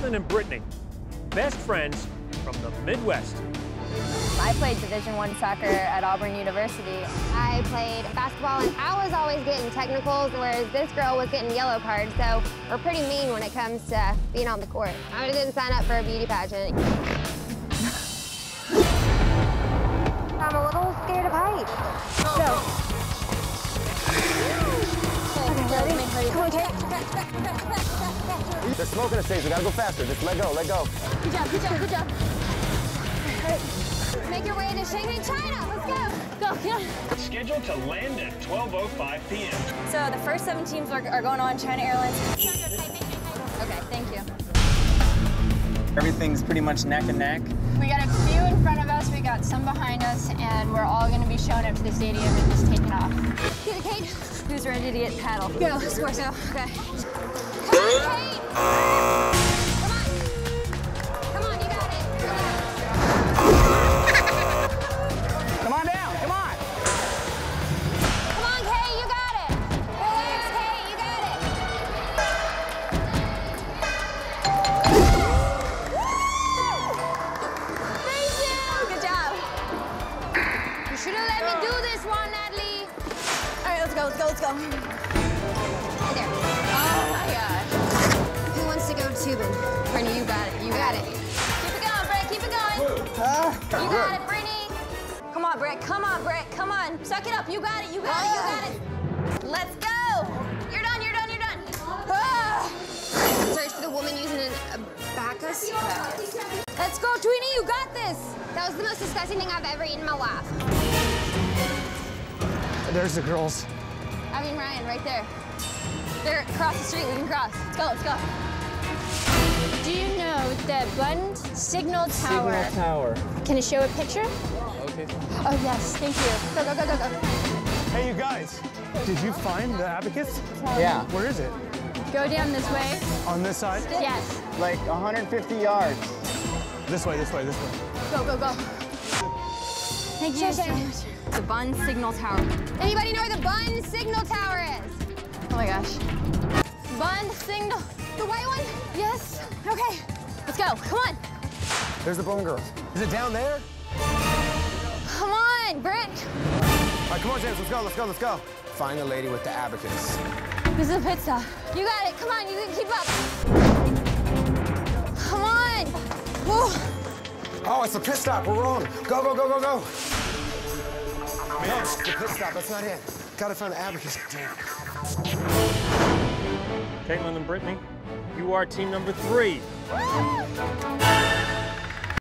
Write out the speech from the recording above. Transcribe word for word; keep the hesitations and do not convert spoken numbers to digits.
Caitlin and Brittany, best friends from the Midwest. I played Division One soccer at Auburn University. I played basketball, and I was always getting technicals, whereas this girl was getting yellow cards, so we're pretty mean when it comes to being on the court. I didn't sign up for a beauty pageant. I'm a little scared of heights. Go. Okay, ready? Come on, Kate. They're smoking the stage. We gotta go faster. Just let go, let go. Good job, good job, good job. Make your way to Shanghai, China. Let's go. Go, get on. Scheduled to land at twelve oh five p m So the first seven teams are, are going on China Airlines. Okay, thank you. Everything's pretty much neck and neck. We got a few in front of us, we got some behind us, and we're all gonna be showing up to the stadium and just taking off. Get it, Kate. Who's ready to get paddle? Go, score, so. Okay. Come on, Kate. Come on. Come on, you got it. Come on down, come on. Come on, Kate, you got it. Relax, Kate, you got it. Thank you. Good job. You should have let me do this one, Natalie. All right, let's go, let's go, let's go. Hey there. Oh my gosh. Who wants to go tubing? Brittany, you got it, you got it. Keep it going, Brett, keep it going. You got it, Brittany. Come on, Brett, come on, Brett, come on. Suck it up, you got it, you got it, you got it. Let's go. You're done, you're done, you're done. Ah. Search for the woman using an abacus. Let's go, Tweety, you got this. That was the most disgusting thing I've ever eaten in my life. There's the girls. I mean, Ryan, right there. They're across the street, we can cross. Let's go, let's go. Do you know the Bund Signal Tower? Signal Tower. Can I show a picture? Okay. Oh, yes, thank you. Go, go, go, go, go. Hey, you guys, did you find the abacus? Yeah, Where is it? Go down this way. On this side? Yes. like one hundred fifty yards. This way, this way, this way. Go, go, go. Thank you so much. The Bund Signal Tower. Anybody know where the Bund Signal Tower is? Oh my gosh. Bund Signal. The white one? Yes. Okay. Let's go. Come on. There's the Bone Girls. Is it down there? Come on, Britt. All right, come on, James. Let's go, let's go, let's go. Find the lady with the abacus. This is a pit stop. You got it. Come on, you can keep up. Come on. Whoa. Oh, it's a pit stop. We're wrong. Go, go, go, go, go. No, it's the pit stop. That's not it. Gotta find the abacus. Damn. Caitlin and Brittany, you are team number three.